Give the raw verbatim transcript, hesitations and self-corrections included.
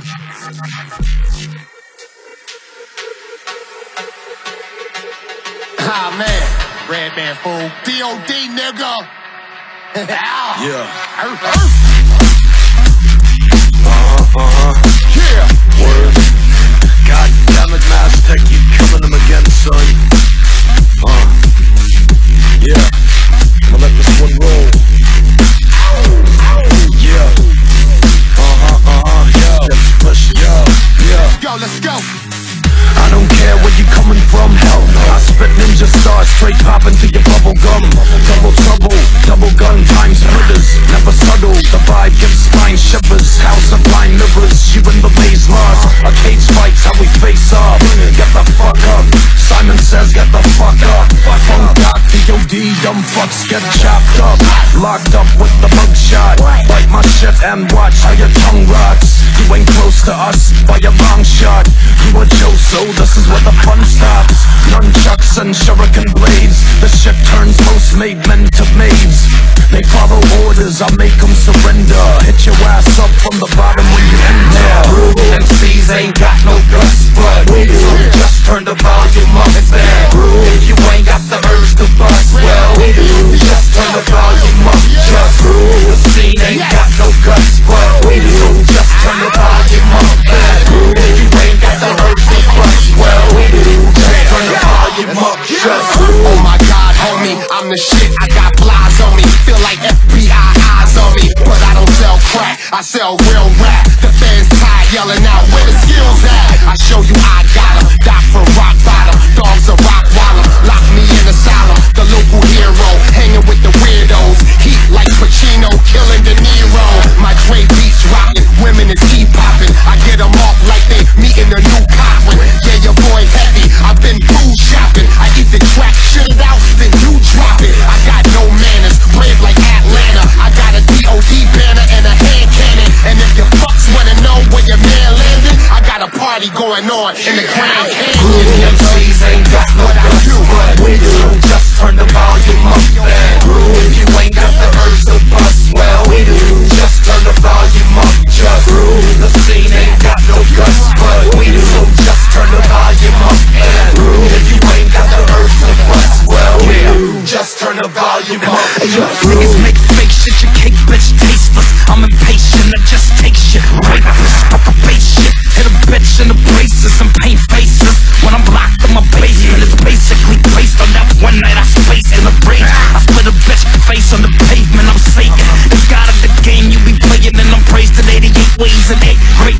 Ah, man. Red man fool. D O D, nigga. Yeah. Earth, earth. Uh-huh, uh-huh. Yeah. Word. God damn it, Maztek, you killing them again, son. Uh. Yeah. I'ma let this one roll. Yeah. Uh-huh, uh-huh. Yo. Let's push. Yo. Yeah. Yo, let's go. I don't care where you coming from, hell no. I spit ninja stars straight popping to your bubble gum. Double trouble, double gun, time splitters. Never subtle, the vibe gives spine shivers. House of blind livers, you in the maze lost. A cage fights, how we face off. Get the fuck up, Simon says get the fuck up. Funk Doc, D O D, dumb fucks get chopped up. Locked up with the mugshot. Bite my shit and watch how your tongue rots. You ain't close to us by a long shot. You a Joe, so this is where the fun stops. Nunchucks and shuriken blades. The shit turns most made men to maids. They follow orders, I make them surrender. Hit your ass up from the bottom when you enter. M Cs ain't got no guts, but we do. Just turn the volume up there. If you ain't got the urge to bust, well, we do. Just turn the volume up, just the scene ain't got no guts, but we do. Just turn the volume up there. If you ain't got the urge to bust, well, we do. Just turn the volume up, just Oh my God, homie, I'm the shit. I got flies on me. Feel like F B I eyes on me. But I don't sell crack, I sell real rap. The fans tired yelling out where the skills at. I show you I got 'em. Die for rock bottom. Dogs are rock bottom. Lock me in asylum. The local hero. Hanging with the weirdos. Heat like Pacino. Killing De Niro. My Dre beats rockin'. Women is heat poppin'. I get 'em off like they meeting a new coffin. Yeah, your boy heavy. I've been food shopping. I eat the track shit out, then you drop it. I got no manners. Brave like Atlanta. I got a D O D banner and a hand cannon. And if your fucks wanna know where your man landed, I got a party going on in the Grand Canyon. M Cs ain't got no guts, but we do. Just turn the volume up there. If you ain't got the urge to bust, well, we do. Just turn the volume up, just the scene ain't got no guts, but we do. Just turn the volume up there. If you ain't got the urge to bust, well, we do. Just turn the volume up. Hey yo, niggas make fake shit, your cake bitch tasteless. I'm impatient, I just take shit. Rapeless, fuck a base shit. Hit a bitch in the braces and paint faces. When I'm locked in my basement, it's basically placed on that one night I space in the break. I split a bitch face on the pavement, I'm Satan. It's God of the game you be playing and I'm praised at eighty-eight ways a day. Great